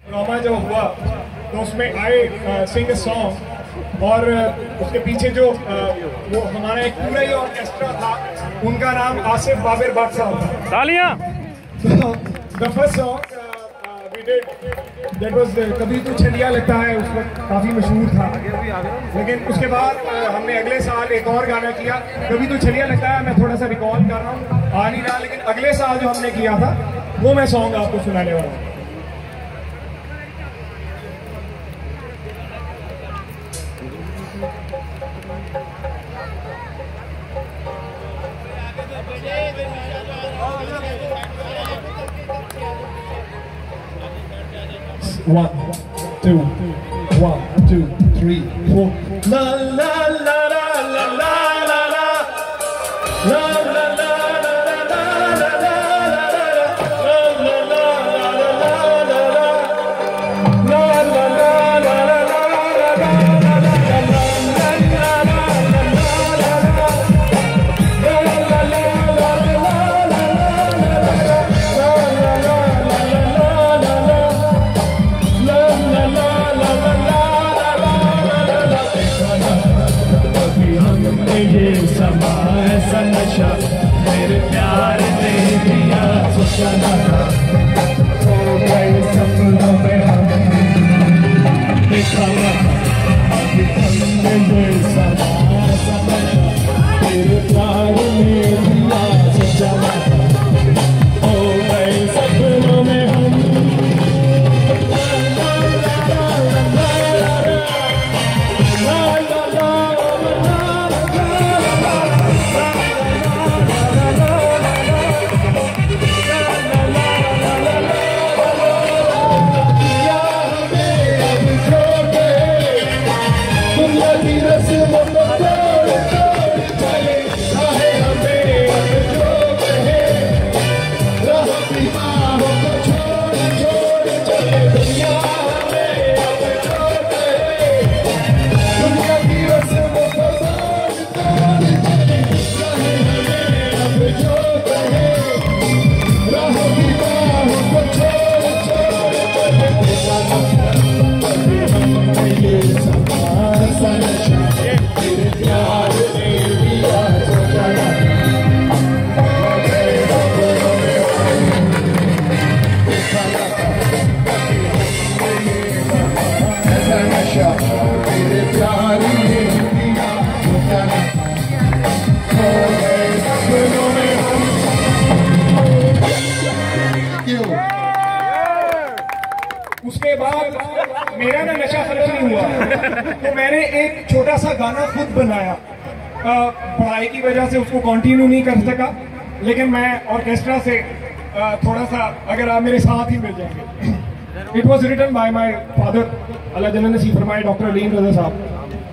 Drama जो हुआ तो उसमें आई सिंग सॉन्ग और उसके पीछे जो वो हमारा एक पूरा ही ऑर्केस्ट्रा था, उनका नाम आसिफ बाबिर भट्ट साहब था। तालियां। The first song we did that was कभी तो छलिया लगता है, उस वक्त काफ़ी मशहूर था। लेकिन उसके बाद हमने अगले साल एक और गाना किया, कभी तो छलिया लगता है। मैं थोड़ा सा रिकॉल कर रहा हूँ, आ नहीं रहा, लेकिन अगले साल जो हमने किया था वो मैं सॉन्ग आपको सुनाने वाला हूँ। One, two, 1, 2, 3, 4. La la la la la la la la la la la मेरे प्यार ने दिया सोचा था, हो गए सपनों में हम देखा अभी हमने ये समा मेरे प्यार ने दिया सोचा था, हो गए सपनों में हम। उसके बाद मेरा ना नशा खर्च नहीं हुआ, तो मैंने एक छोटा सा गाना खुद बनाया। पढ़ाई की वजह से उसको कंटिन्यू नहीं कर सका, लेकिन मैं ऑर्केस्ट्रा से थोड़ा सा, अगर आप मेरे साथ ही मिल जाएंगे। It was written by my father, Allah जन्नत नसीब फरमाए, डॉक्टर अलीम रजा साहब।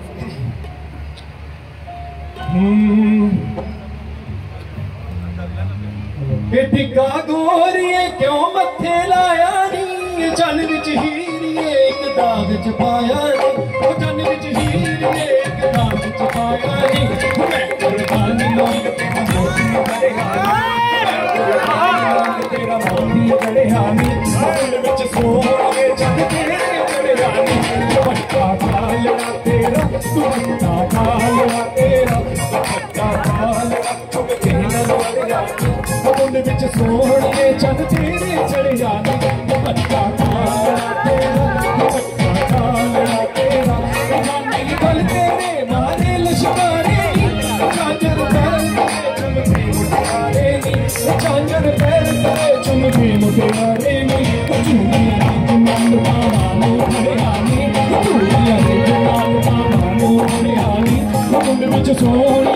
टिका गोरिए क्यों मथे लाया नी, चन विच हीरिए एक दाग च पाया नी, ओ चन विच हीरिए एक दाग च पाया नी, मैं कुर्बानी लो तेरा मोती चढ़िया नी, दिल विच सोने चन तेरे चढ़िया नी, दुपट्टा काला तेरा, दुपट्टा काला तेरा, दुपट्टा काला तेरा चढ़िया नी, मुंड विच सोने चन तेरे चढ़िया नी, दुपट्टा काला तेरा, दुपट्टा काला तेरा, जवानी बल तेरे मारे लश्कारे नी, झांझर पैर तेरे चुमके मुटियारे नी, झांझर पैर तेरे चुमके मुटियारे नी, चूड़ियां जमाल पावां मुटिया नी, चूड़ियां जमाल पावां मुटिया नी, मुंड विच सोने